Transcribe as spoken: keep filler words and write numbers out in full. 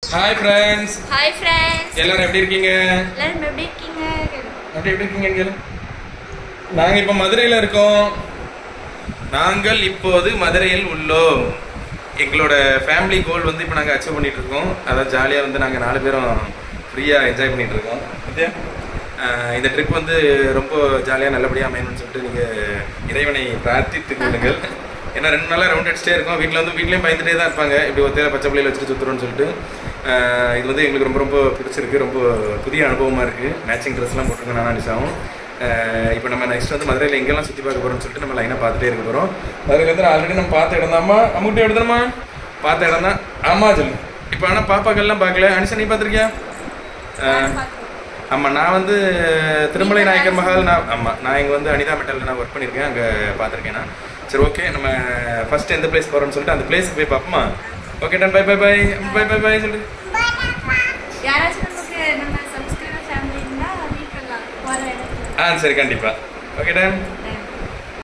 Hi friends. Hi friends. எல்லாரும் எப்படி இருக்கீங்க? எல்லாரும் எப்படி இருக்கீங்க? எப்படி எப்படி இருக்கீங்க கேளு. நாங்க இப்ப மதுரையில இருக்கோம். நாங்கள் இப்போது மதுரையில் உள்ளோம். எங்களோட ஃபேமிலி கோல் வந்து இப்போ நாங்கள் அச்சீவ் பண்ணிட்டு இருக்கோம். அதாவது ஜாலியாக வந்து நாங்கள் நாலு பேரும் ஃப்ரீயாக என்ஜாய் பண்ணிட்டு இருக்கோம். ஓகே, இந்த ட்ரிப் வந்து ரொம்ப ஜாலியாக நல்லபடியாக அமையணும்னு சொல்லிட்டு நீங்கள் இறைவனை பிரார்த்தித்து கொள்ளுங்கள். ஏன்னா ரெண்டு நாளாக ரவுண்ட் அடிச்சிட்டே இருக்கோம். வீட்டில் வந்து வீட்லேயும் பயந்துட்டே தான் இருப்பாங்க, இப்படி ஒத்தையில பச்சை பிள்ளையில வச்சுட்டு சுற்றுறோம்னு சொல்லிட்டு. இது வந்து எங்களுக்கு ரொம்ப ரொம்ப பிடிச்சிருக்கு, ரொம்ப புதிய அனுபவமாக இருக்குது. மேட்சிங் ட்ரெஸ்லாம் போட்டிருக்கோம் நான் நினச்சாவும். இப்போ நம்ம நெக்ஸ்ட் வந்து மதுரையில் எங்கெல்லாம் சுற்றி பார்க்க போகிறோம்னு சொல்லிட்டு நம்ம லைனாக பார்த்துட்டே இருக்க போகிறோம். மதுரையில் வந்து ஆல்ரெடி நம்ம பார்த்த இடம் தான்மா, அம்முக்கிட்ட எடுத்துனமா பார்த்த இடம் தான். ஆமாம் சொல்லு. இப்போ ஆனால் பாப்பாக்கள்லாம் பார்க்கல. அனிஷா நீ பார்த்துருக்கியா? ஆமாம், நான் வந்து திருமலை நாயக்கர் மஹால், நான் ஆமாம் நான் இங்கே வந்து அனிதா மெட்டலில் நான் ஒர்க் பண்ணியிருக்கேன், அங்கே பார்த்துருக்கேன் நான். சரி ஓகே, நம்ம ஃபஸ்ட்டு எந்த பிளேஸ் போகிறோம்னு சொல்லிட்டு அந்த பிளேஸுக்கு போய் பார்ப்போமா? Okay done, bye bye bye bye bye bye சொல்லு. ஆ சரி கண்டிப்பாக. Okay ton.